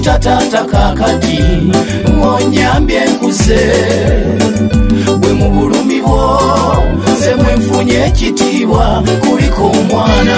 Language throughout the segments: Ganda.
bapita tata kakati ngonyambye nkuse bwe mu bulumi bwo nze mwenfunye ekitiibwa kuliko omwana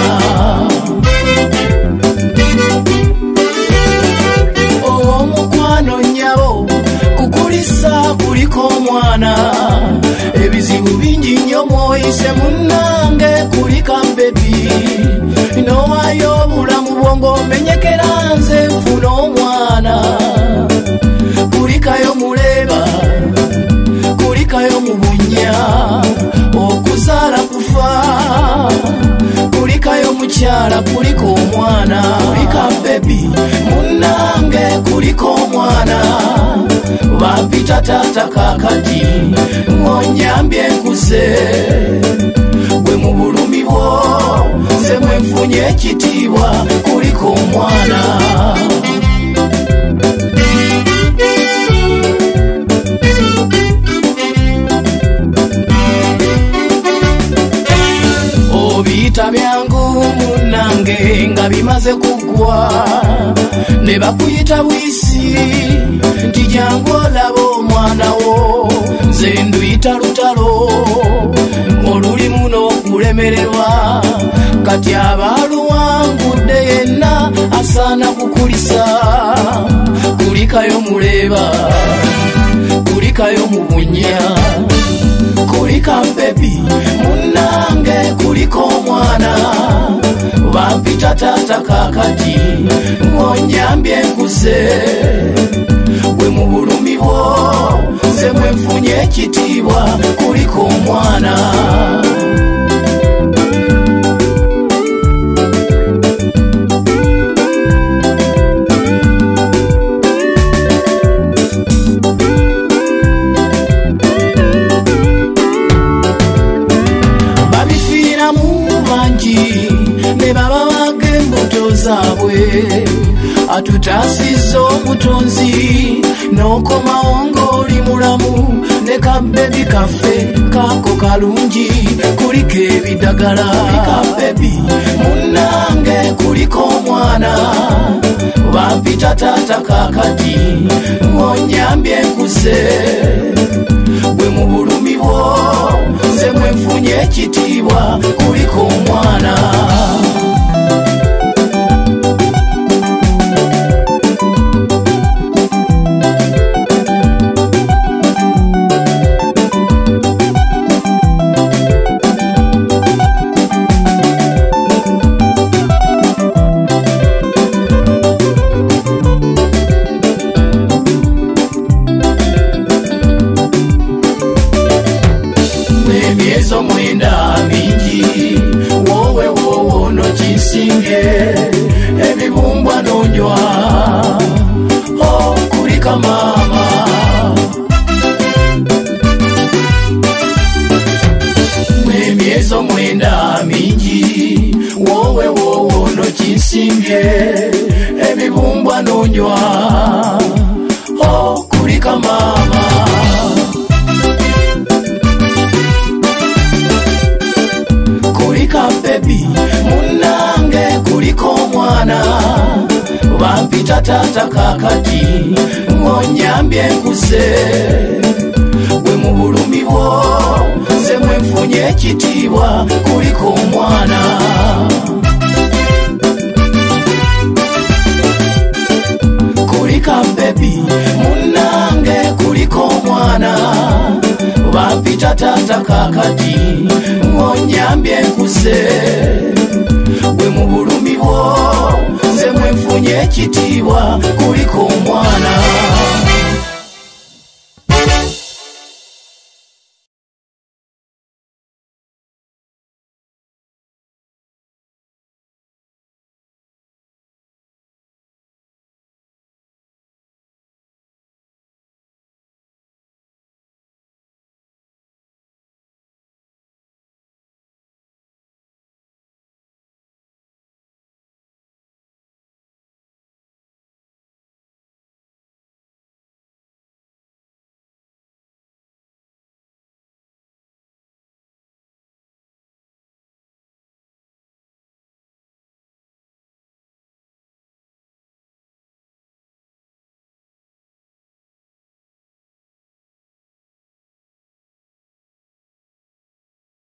omukwano nnyabo kukulisa kuliko omwana ebizibu bingi nnyo mwoyise munnange kulika bebi nowayo obulamu bwongo omenyekera nze nfuna omwana kulikayo muleba kulikayo mubunya okuzaala kufa kulikayo mukyala kuliko omwana kulika bebi munnange kuliko omwana bapita tata kakati ngonyambye nkuse bwe mu bulumi bwo nze mwenfunye ekitiibwa kuliko omwana obiyita byangu munnange nga bimaze kugwa ne bakuyita bwisi nti jangu olaba omwana wo nze nduyita lutalo olulimu n'okulemererwa kati abaluwangudde yenna asaana kukulisa kulikayo muleba kulikayo mubunya kulika bebi munnange kuliko omwana bapita tata kakati ngonyambye nkuse bwe mu bulumi bwo nze mwenfunye ekitiibwa kuliko omwana ne baba wage embuto zaabwe atutaasiza obutonzi n'okomawo ng'oli mulamu ne kabebi kaffe kako kalungi kuliko ebidagala kabebi munnange kuliko omwana bapita tata kakati ngonyambye nkuse bwe mu bulumi bwo nze mwenfunye ekitiibwa kuliko omwana emyezo mwenda mingi wowe wowo nokinsinge ebibumbwa nonywa kulika mama emyezo mwenda mingi wowe wowo nokinsinge ebibumbwa nonywa kulika mama bebi munnange kuliko omwana bapita tata kakati ngonyambye nkuse bwe mu bulumi bwo nze mwenfunye ekitiibwa kuliko omwana kulika bebi munnange kuliko omwana bapita tata kakati ngonyambye nkuse bwe mu bulumi bwo nze mwenfunye ekitiibwa kuliko omwana